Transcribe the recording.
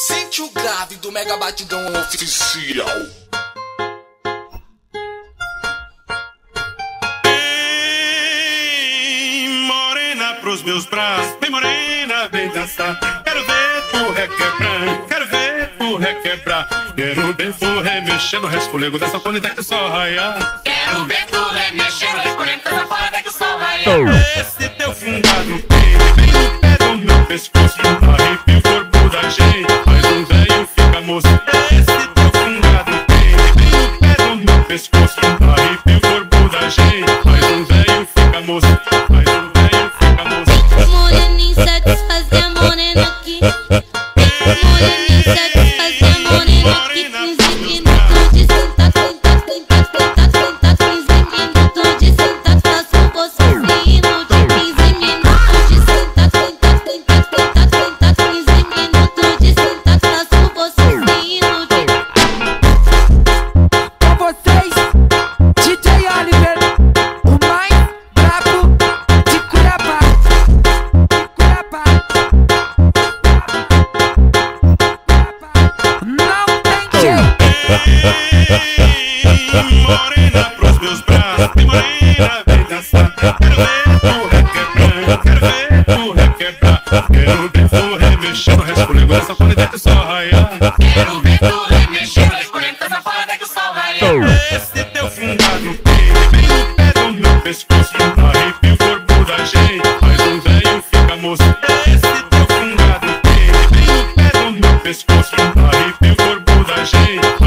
Sente o grave do Megabatidão Oficial. Vem morena pros meus braços, vem morena, vem dançar. Quero ver tu requebrar, quero ver tu requebrar. Quero ver tu remexendo, resfolego dessa folha até que o sol raiar. Quero ver tu remexendo, resfolego dessa folha até que o sol raiar. Esse teu fundado peito, vem no pé do meu pescoço, arrepio o corpo da gente, mas um velho fica moço. Esse teu fundado peito, vem no pé do meu pescoço, arrepio o corpo da gente, mas um velho fica moço, mas um velho fica moço. Moreninha satisfazer, morena aqui. Moreninha satisfazer, morena aqui. 15 minutos de sentar, sentar, sentar, sentar, sentar. 15 minutos de sentar, faço você rindo. De 15 minutos de sentar, sentar, sentar, sentar, sentar. 15 minutos de sentar, faço você rindo. Com vocês, DJ Olliver, o mais brabo de Cuiabá. Não tem jeito. Morena pros meus braços, vem morena, vem dançar. Quero ver tu requebrar, quero ver tu requebrar. Quero ver tu remexendo, resfolego dessa folha até que o sol raiar. Quero ver tu remexendo, resfolego dessa folha até que o sol raiar. Esse teu fundado peito, vem no pé do meu pescoço, arrepio o corpo da gente, mas um velho fica moço. Esse teu fundado peito, vem no pé do meu pescoço, arrepio o corpo da gente,